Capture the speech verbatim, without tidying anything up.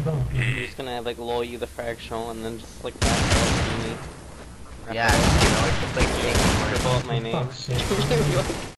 I'm just gonna have like lol you the fractional and then just like that. Yeah, you know, it's just like Triple up my name.